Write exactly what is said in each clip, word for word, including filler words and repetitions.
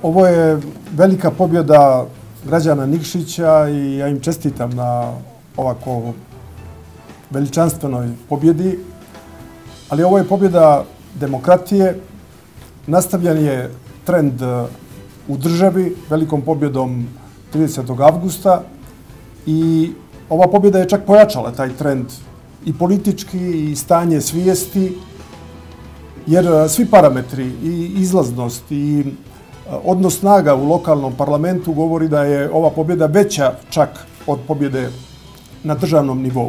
Ovo je velika pobjeda građana Nikšića i ja im čestitam na ovako veličanstvenoj pobjedi, ali ovo je pobjeda demokratije, nastavljan je trend u državi velikom pobjedom tridesetog avgusta i ova pobjeda je čak pojačala taj trend i politički i stanje svijesti, jer svi parametri i izlaznost i odnos snaga u lokalnom parlamentu govori da je ova pobjeda veća čak od pobjede na državnom nivou.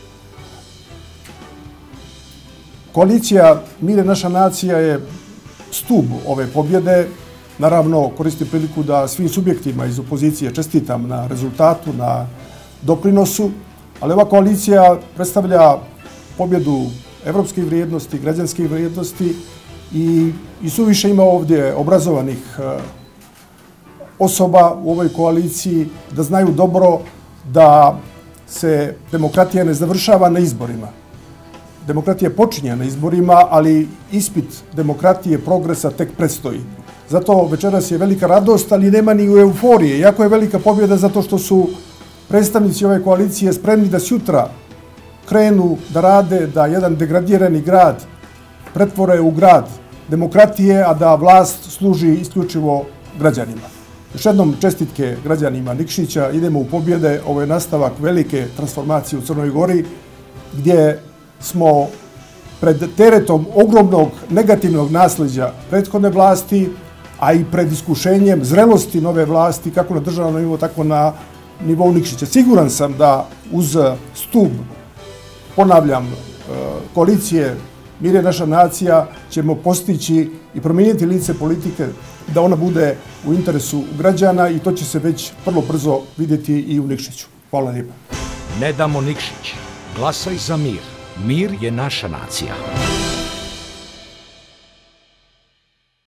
Koalicija Mir je naša nacija je stub ove pobjede. Naravno, koristim priliku da svim subjektima iz opozicije čestitam na rezultatu, na doprinosu, ali ova koalicija predstavlja pobjedu evropskih vrijednosti, građanskih vrijednosti i, i suviše ima ovdje obrazovanih e, osoba u ovoj koaliciji da znaju dobro da se demokratija ne završava na izborima. Demokratija počinje na izborima, ali ispit demokratije, progresa tek predstoji. Zato večeras je velika radost, ali nema ni u euforije. Jako je velika pobjeda zato što su predstavnici ove koalicije spremni da sutra krenu da rade, da jedan degradirani grad pretvore u grad demokratije, a da vlast služi isključivo građanima. Još jednom čestitke građanima Nikšića, idemo u pobjede, ovo je nastavak velike transformacije u Crnoj Gori, gdje smo pred teretom ogromnog negativnog nasljeđa prethodne vlasti, a i pred iskušenjem zrelosti nove vlasti, kako na državnom nivou, tako na nivou Nikšića. Siguran sam da uz stub, ponavljam, koalicije Mir je naša nacija, ćemo postići i promijeniti lice politike da ona bude u interesu građana i to će se već vrlo brzo vidjeti i u Nikšiću. Hvala lijepa. Ne damo Nikšić. Glasaj za mir. Mir je naša nacija.